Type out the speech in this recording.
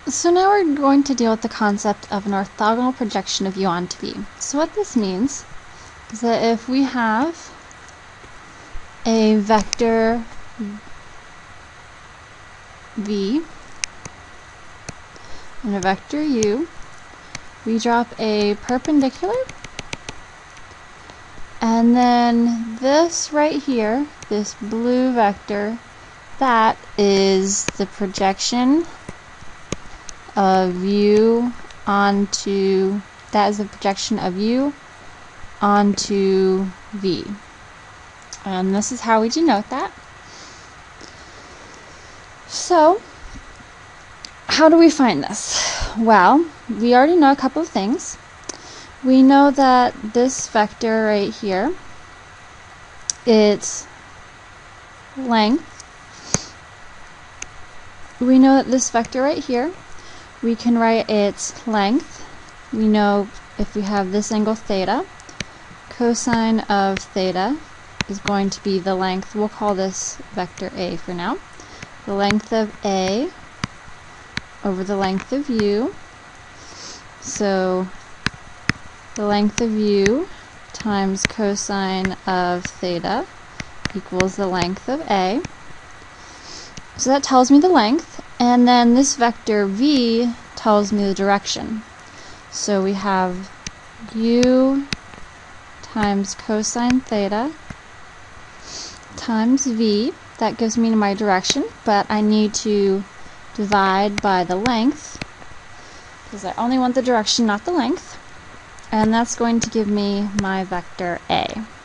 So now we're going to deal with the concept of an orthogonal projection of u onto v. So what this means is that if we have a vector v and a vector u, we drop a perpendicular, and then this right here, this blue vector, that is the projection of u onto, that is the projection of u onto v. And this is how we denote that. So, how do we find this? Well, we already know a couple of things. We know that this vector right here, its length, we know that this vector right here, we can write its length. We know if we have this angle theta, cosine of theta is going to be the length. We'll call this vector A for now. The length of A over the length of u. So the length of u times cosine of theta equals the length of A. So that tells me the length, and then this vector v tells me the direction. So we have u times cosine theta times v. That gives me my direction, but I need to divide by the length because I only want the direction, not the length, and that's going to give me my vector A.